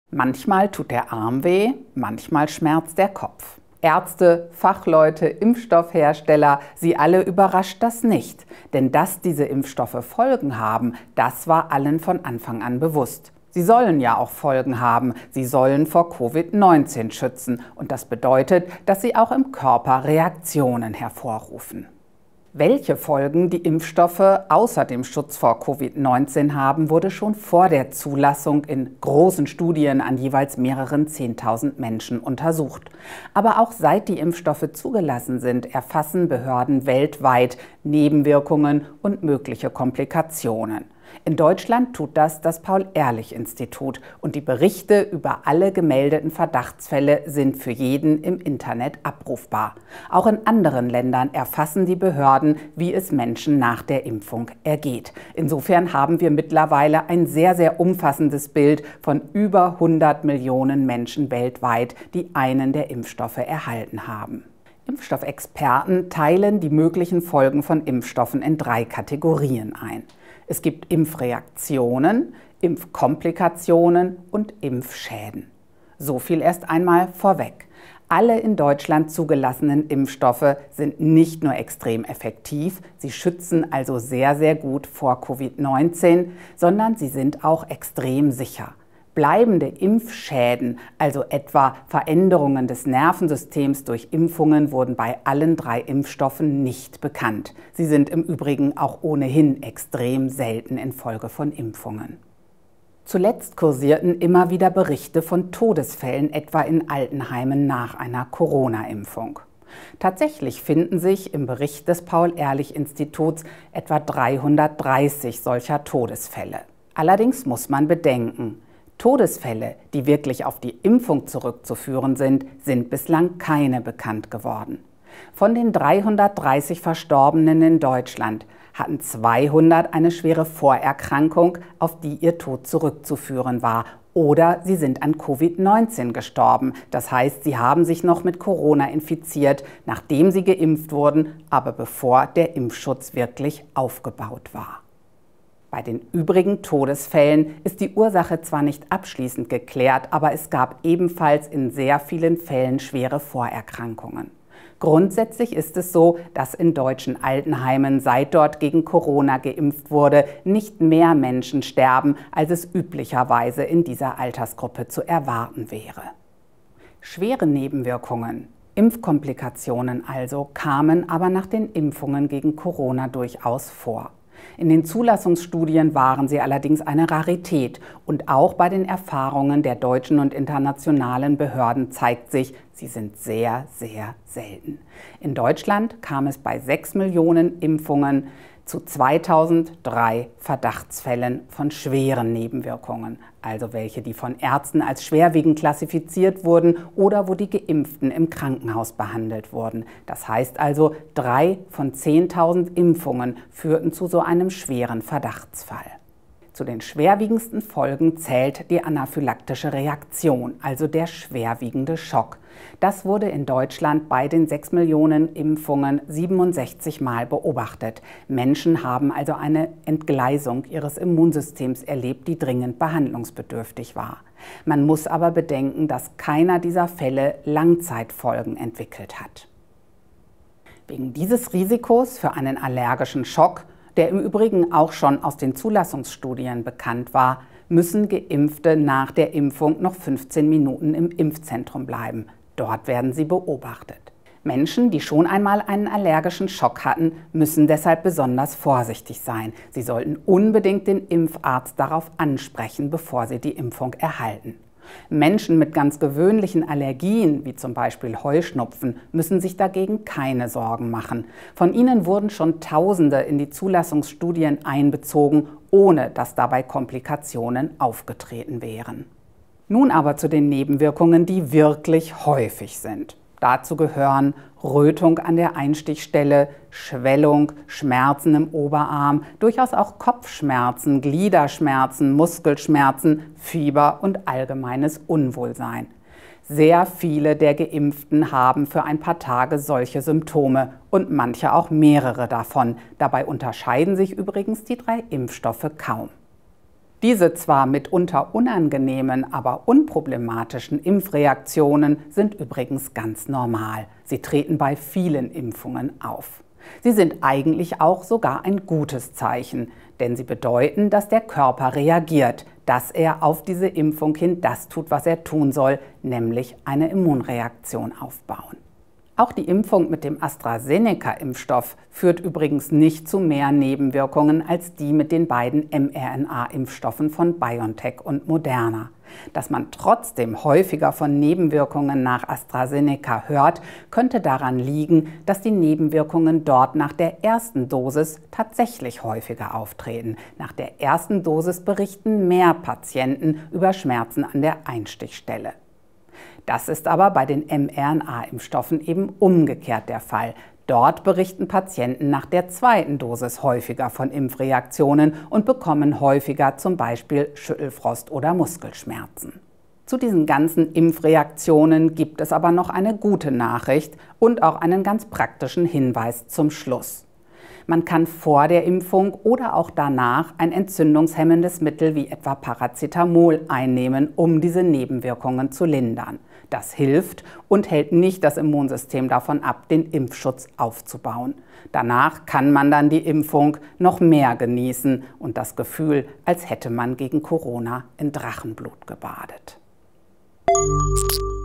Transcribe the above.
Manchmal tut der Arm weh, manchmal schmerzt der Kopf. Ärzte, Fachleute, Impfstoffhersteller, sie alle überrascht das nicht. Denn dass diese Impfstoffe Folgen haben, das war allen von Anfang an bewusst. Sie sollen ja auch Folgen haben. Sie sollen vor Covid-19 schützen. Und das bedeutet, dass sie auch im Körper Reaktionen hervorrufen. Welche Folgen die Impfstoffe außer dem Schutz vor Covid-19 haben, wurde schon vor der Zulassung in großen Studien an jeweils mehreren 10.000 Menschen untersucht. Aber auch seit die Impfstoffe zugelassen sind, erfassen Behörden weltweit Nebenwirkungen und mögliche Komplikationen. In Deutschland tut das Paul-Ehrlich-Institut und die Berichte über alle gemeldeten Verdachtsfälle sind für jeden im Internet abrufbar. Auch in anderen Ländern erfassen die Behörden, wie es Menschen nach der Impfung ergeht. Insofern haben wir mittlerweile ein sehr, sehr umfassendes Bild von über 100 Millionen Menschen weltweit, die einen der Impfstoffe erhalten haben. Impfstoffexperten teilen die möglichen Folgen von Impfstoffen in 3 Kategorien ein. Es gibt Impfreaktionen, Impfkomplikationen und Impfschäden. So viel erst einmal vorweg. Alle in Deutschland zugelassenen Impfstoffe sind nicht nur extrem effektiv, sie schützen also sehr, sehr gut vor Covid-19, sondern sie sind auch extrem sicher. Bleibende Impfschäden, also etwa Veränderungen des Nervensystems durch Impfungen, wurden bei allen 3 Impfstoffen nicht bekannt. Sie sind im Übrigen auch ohnehin extrem selten infolge von Impfungen. Zuletzt kursierten immer wieder Berichte von Todesfällen, etwa in Altenheimen nach einer Corona-Impfung. Tatsächlich finden sich im Bericht des Paul-Ehrlich-Instituts etwa 330 solcher Todesfälle. Allerdings muss man bedenken, Todesfälle, die wirklich auf die Impfung zurückzuführen sind, sind bislang keine bekannt geworden. Von den 330 Verstorbenen in Deutschland hatten 200 eine schwere Vorerkrankung, auf die ihr Tod zurückzuführen war, oder sie sind an Covid-19 gestorben. Das heißt, sie haben sich noch mit Corona infiziert, nachdem sie geimpft wurden, aber bevor der Impfschutz wirklich aufgebaut war. Bei den übrigen Todesfällen ist die Ursache zwar nicht abschließend geklärt, aber es gab ebenfalls in sehr vielen Fällen schwere Vorerkrankungen. Grundsätzlich ist es so, dass in deutschen Altenheimen, seit dort gegen Corona geimpft wurde, nicht mehr Menschen sterben, als es üblicherweise in dieser Altersgruppe zu erwarten wäre. Schwere Nebenwirkungen, Impfkomplikationen also, kamen aber nach den Impfungen gegen Corona durchaus vor. In den Zulassungsstudien waren sie allerdings eine Rarität und auch bei den Erfahrungen der deutschen und internationalen Behörden zeigt sich, sie sind sehr, sehr selten. In Deutschland kam es bei 6 Millionen Impfungen zu 2003 Verdachtsfällen von schweren Nebenwirkungen, also welche, die von Ärzten als schwerwiegend klassifiziert wurden oder wo die Geimpften im Krankenhaus behandelt wurden. Das heißt also, 3 von 10.000 Impfungen führten zu so einem schweren Verdachtsfall. Zu den schwerwiegendsten Folgen zählt die anaphylaktische Reaktion, also der schwerwiegende Schock. Das wurde in Deutschland bei den 6 Millionen Impfungen 67 Mal beobachtet. Menschen haben also eine Entgleisung ihres Immunsystems erlebt, die dringend behandlungsbedürftig war. Man muss aber bedenken, dass keiner dieser Fälle Langzeitfolgen entwickelt hat. Wegen dieses Risikos für einen allergischen Schock, der im Übrigen auch schon aus den Zulassungsstudien bekannt war, müssen Geimpfte nach der Impfung noch 15 Minuten im Impfzentrum bleiben. Dort werden sie beobachtet. Menschen, die schon einmal einen allergischen Schock hatten, müssen deshalb besonders vorsichtig sein. Sie sollten unbedingt den Impfarzt darauf ansprechen, bevor sie die Impfung erhalten. Menschen mit ganz gewöhnlichen Allergien, wie zum Beispiel Heuschnupfen, müssen sich dagegen keine Sorgen machen. Von ihnen wurden schon Tausende in die Zulassungsstudien einbezogen, ohne dass dabei Komplikationen aufgetreten wären. Nun aber zu den Nebenwirkungen, die wirklich häufig sind. Dazu gehören Rötung an der Einstichstelle, Schwellung, Schmerzen im Oberarm, durchaus auch Kopfschmerzen, Gliederschmerzen, Muskelschmerzen, Fieber und allgemeines Unwohlsein. Sehr viele der Geimpften haben für ein paar Tage solche Symptome und manche auch mehrere davon. Dabei unterscheiden sich übrigens die 3 Impfstoffe kaum. Diese zwar mitunter unangenehmen, aber unproblematischen Impfreaktionen sind übrigens ganz normal. Sie treten bei vielen Impfungen auf. Sie sind eigentlich auch sogar ein gutes Zeichen, denn sie bedeuten, dass der Körper reagiert, dass er auf diese Impfung hin das tut, was er tun soll, nämlich eine Immunreaktion aufbauen. Auch die Impfung mit dem AstraZeneca-Impfstoff führt übrigens nicht zu mehr Nebenwirkungen als die mit den beiden mRNA-Impfstoffen von BioNTech und Moderna. Dass man trotzdem häufiger von Nebenwirkungen nach AstraZeneca hört, könnte daran liegen, dass die Nebenwirkungen dort nach der ersten Dosis tatsächlich häufiger auftreten. Nach der ersten Dosis berichten mehr Patienten über Schmerzen an der Einstichstelle. Das ist aber bei den mRNA-Impfstoffen eben umgekehrt der Fall. Dort berichten Patienten nach der zweiten Dosis häufiger von Impfreaktionen und bekommen häufiger zum Beispiel Schüttelfrost oder Muskelschmerzen. Zu diesen ganzen Impfreaktionen gibt es aber noch eine gute Nachricht und auch einen ganz praktischen Hinweis zum Schluss. Man kann vor der Impfung oder auch danach ein entzündungshemmendes Mittel wie etwa Paracetamol einnehmen, um diese Nebenwirkungen zu lindern. Das hilft und hält nicht das Immunsystem davon ab, den Impfschutz aufzubauen. Danach kann man dann die Impfung noch mehr genießen und das Gefühl, als hätte man gegen Corona in Drachenblut gebadet.